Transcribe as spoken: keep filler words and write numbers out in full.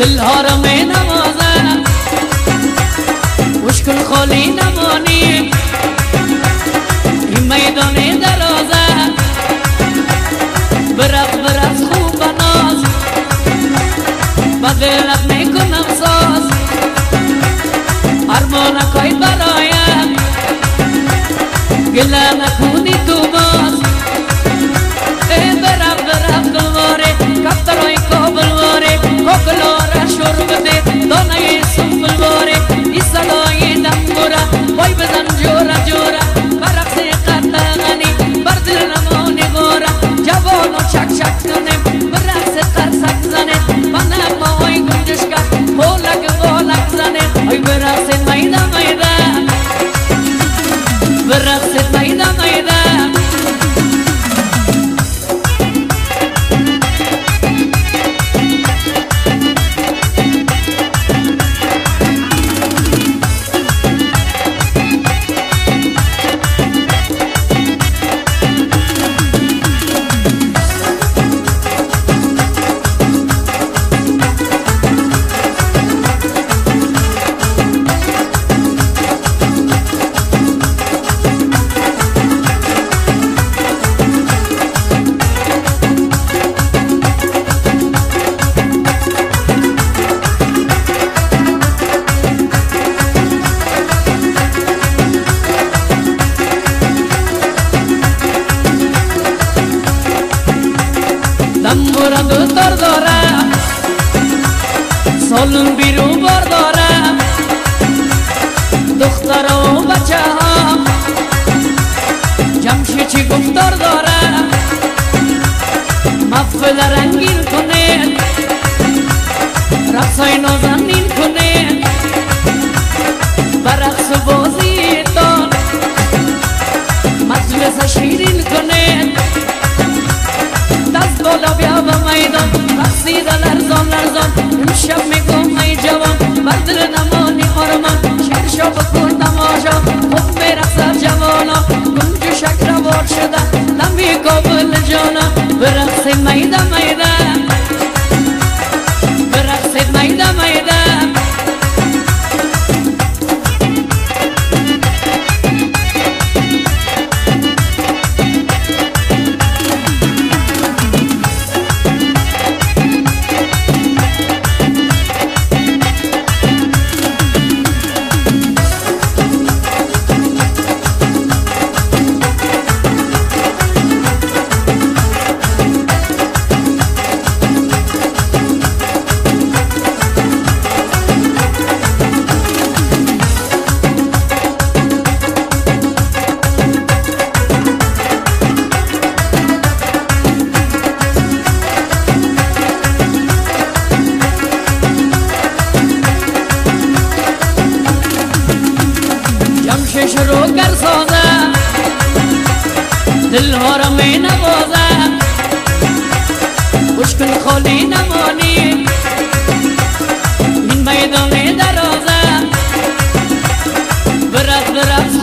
دل ها را می نوازم مشکل خالی نمانی این میدان درازه برق برق خوب بناز بدلت میکنم ساز ارمانکای برایم گله نکنی تو باز ای برق برق دلواره کفترهای کابل واره کاکلاره شور بده دانه سنبل واره ای صدای دنگوره وای بزن جوره جوره برقصی قطغنی بر دل نمانی غوره جوانو چک چک کنیم برقص قرصک زنه من اقمای گنجش کرد بولک بولک زنه ای برقص میده میده برقص میده میده دمبورا دوستار دارم سالون بیرو بار دارم دختر و بچه ها جمشی چی گفتار دارم محفل رنگین کنید رقصای نازنین کنید برقص و بازی تان مجلس شیرین کنید دست بالا بیا به میدان رقصیده لرزان لرزان امشب میگم ای جوان بر دل نمانی آرمان شیرشا بکن تماشا خوب میرقصد جوانا گنج شک روار شده نمی کابل جانا برقص میده میده برقص میده میده شروع کر سازه دل ها را می نوازه مشکل خالی نمانی این میدان درازه برق برق